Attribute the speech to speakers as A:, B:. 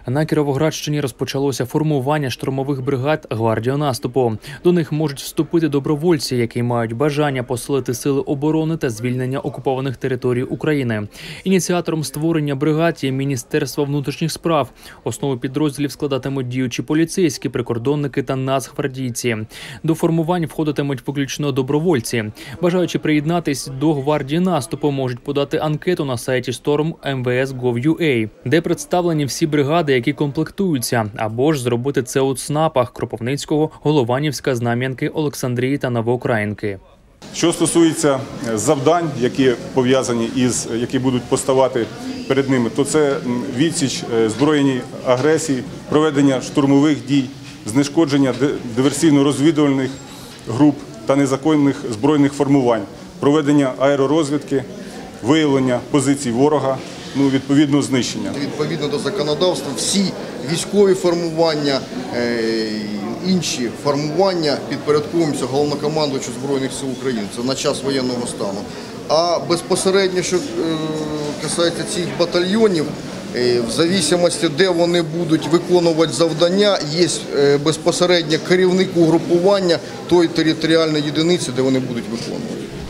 A: На Кіровоградщині розпочалося формування штурмових бригад гвардії наступу. До них можуть вступити добровольці, які мають бажання посилити сили оборони та звільнення окупованих територій України. Ініціатором створення бригад є Міністерство внутрішніх справ. Основу підрозділів складатимуть діючі поліцейські, прикордонники та нацгвардійці. До формувань входитимуть виключно добровольці. Бажаючи приєднатись до гвардії наступу, можуть подати анкету на сайті storm.mvs.gov.ua, де представлені всі бригади, які комплектуються, або ж зробити це у ЦНАПах Кропивницького, Голованівська, Знам'янки, Олександрії та Новоукраїнки.
B: Що стосується завдань, які пов'язані із, які будуть поставати перед ними, то це відсіч збройній агресії, проведення штурмових дій, знешкодження диверсійно-розвідувальних груп та незаконних збройних формувань, проведення аеророзвідки, виявлення позицій ворога, відповідно знищення.
C: Відповідно до законодавства всі військові формування, інші формування підпорядковуються Головнокомандувачу Збройних сил України. Це на час воєнного стану. А безпосередньо, що касається цих батальйонів, в залежності, де вони будуть виконувати завдання, є безпосередньо керівник угрупування тої територіальної єдиниці, де вони будуть виконувати.